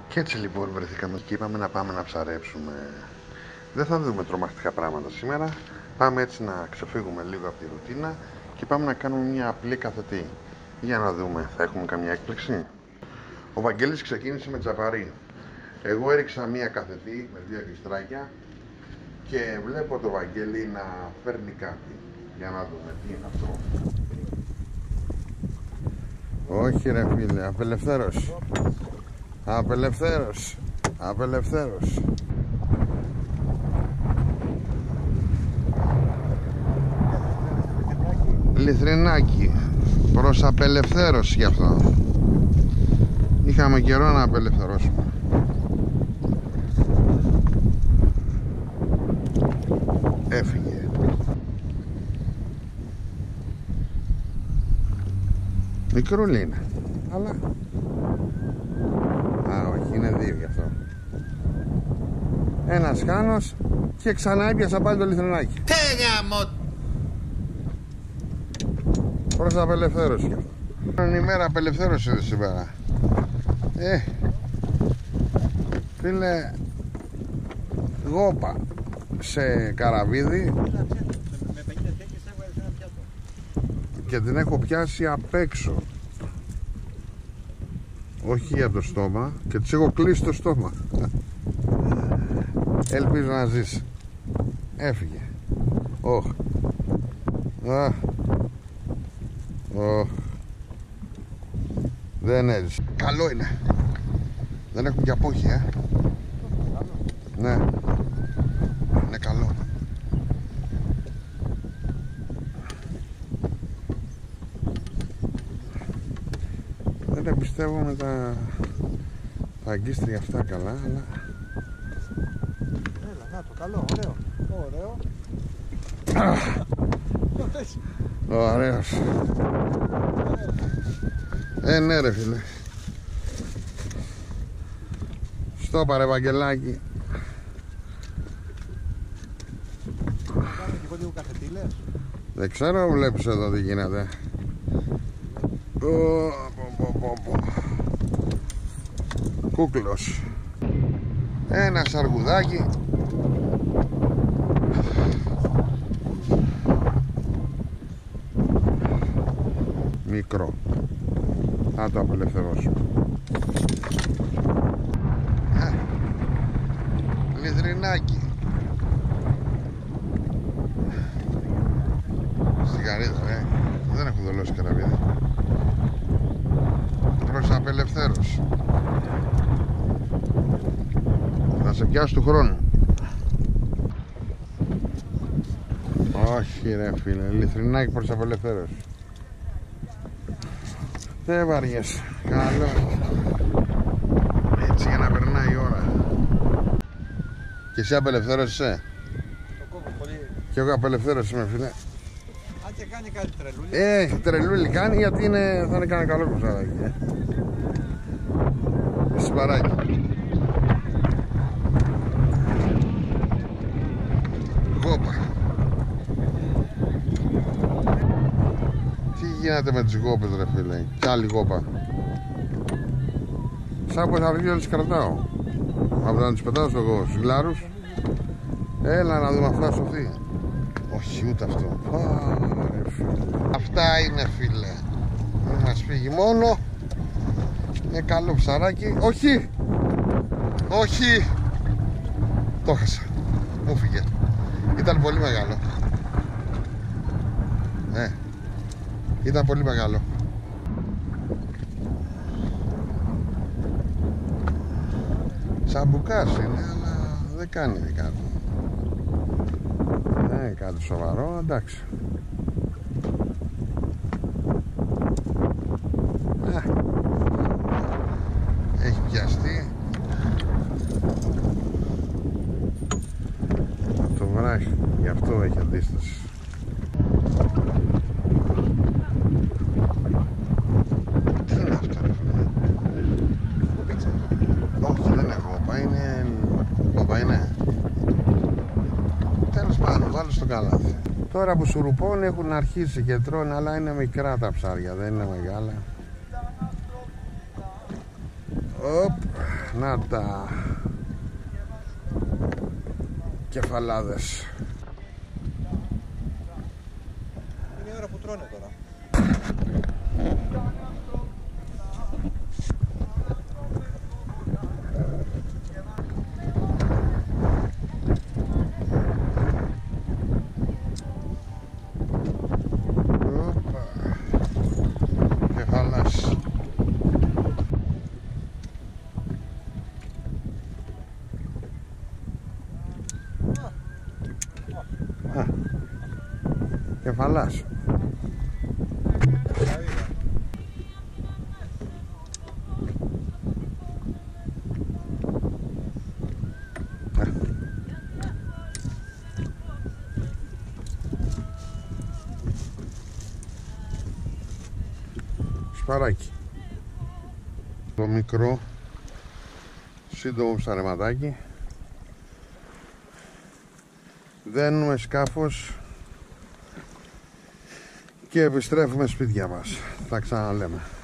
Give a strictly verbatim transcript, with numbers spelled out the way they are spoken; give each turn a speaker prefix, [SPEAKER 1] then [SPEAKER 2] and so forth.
[SPEAKER 1] Και έτσι λοιπόν βρεθήκαμε και είπαμε να πάμε να ψαρέψουμε. Δεν θα δούμε τρομακτικά πράγματα σήμερα. Πάμε έτσι να ξεφύγουμε λίγο από τη ρουτίνα και πάμε να κάνουμε μια απλή καθετή. Για να δούμε, θα έχουμε καμιά έκπληξη. Ο Βαγγέλης ξεκίνησε με τζαπαρί. Εγώ έριξα μια καθετή με δύο αγκιστράκια και βλέπω το Βαγγέλη να φέρνει κάτι. Για να δούμε τι είναι αυτό. Όχι ρε φίλε, απελευθέρωση. Απελευθέρωση. Απελευθέρωση. Λιθρινάκι. Προς απελευθέρωση γι' αυτό. Είχαμε καιρό να απελευθερώσουμε. Έφυγε. Μικρούλι είναι. Αλλά α, όχι, είναι δύο γι' αυτό. Ένας χάνος και ξανά έπιασα πάλι το λιθρινάκι.
[SPEAKER 2] Τέλεια.
[SPEAKER 1] Προς απελευθέρωση γι' αυτό. Είναι η μέρα απελευθέρωση εδώ σήμερα. Ε, φίλε, γόπα σε καραβίδι και την έχω πιάσει απ' έξω. Όχι για το στόμα, και της έχω κλείσει το στόμα. Ελπίζω να ζήσει. Έφυγε. Όχ. Αχ. Όχ. Δεν έζησε. Καλό είναι. Δεν έχουν και απόχη, ε. Ναι. Είναι καλό. Δεν τα πιστεύω με τα, τα αγκίστρια αυτά καλά, αλλά...
[SPEAKER 3] Έλα, να το, καλό, ωραίο. Ωραίο.
[SPEAKER 1] Ωραίος. Ε, ναι ρε φίλε. Στο πάρε Βαγγελάκι.
[SPEAKER 3] Κάνε και εγώ λίγο καθετήλες.
[SPEAKER 1] Δεν ξέρω, βλέπεις εδώ τι γίνεται. Κούκλος. Ένα σαργουδάκι. Μικρό. Θα το απελευθερώσω. Λιθρινάκι. Στην καρύδα, ρε. Δεν έχω δολώσει καραβίδι. Προς απελευθέρωση. Θα σε πιάσω του χρόνου. Όχι ρε φίλε, λιθρινάκι προς απελευθέρωση. Δεν βαριέσαι. Καλό. Έτσι για να περνάει η ώρα. Και εσύ απελευθέρωσες.
[SPEAKER 3] Το κόβω πολύ.
[SPEAKER 1] Και εγώ απελευθέρωση με φίλε.
[SPEAKER 3] Αν και κάνει κάτι τρελούλι.
[SPEAKER 1] Ε, τρελούλι κάνει γιατί είναι, θα είναι κάνει καλό κουσαράκι. Ε. Σπαράκι. Γόπα. Τι γίνεται με τις γόπες ρε φίλε. Κι άλλη γόπα. Σαν πως αργεί όλες τις κρατάω. Από να τις πετάω στο γο, στους γλάρους. Έλα να δούμε αυτά σωθεί. Όχι ούτε αυτό. Άρε, φίλε. Αυτά είναι φίλε. Μην μας φύγει μόνο. Είναι καλό ψαράκι. Όχι. Όχι. Το χάσα. Μου φύγε. Ήταν πολύ μεγάλο. Ναι. Ήταν πολύ μεγάλο. Τσαμπουκάς είναι, αλλά δεν κάνει δικά του. Δεν είναι κάτι σοβαρό, εντάξει. Α, έχει πιαστεί. Το βράχει, γι' αυτό έχει αντίσταση. Τι είναι αυτό ρε φίλε? Όχι, δεν είναι γόπα, είναι... Γόπα είναι. Τέλος πάντων, βάλω στο καλάθι. Τώρα που σουρουπώνει έχουν αρχίσει και τρώνε, αλλά είναι μικρά τα ψάρια, δεν είναι μεγάλα. Οπ. να τα κεφαλάδες.
[SPEAKER 3] Είναι η ώρα που τρώνε τώρα.
[SPEAKER 1] Κεφαλάς. Α, κεφαλάς. Σπαράκι. Το μικρό σύντομο ψαρεματάκι. Δένουμε σκάφος και επιστρέφουμε σπίτια μας. Τα ξαναλέμε.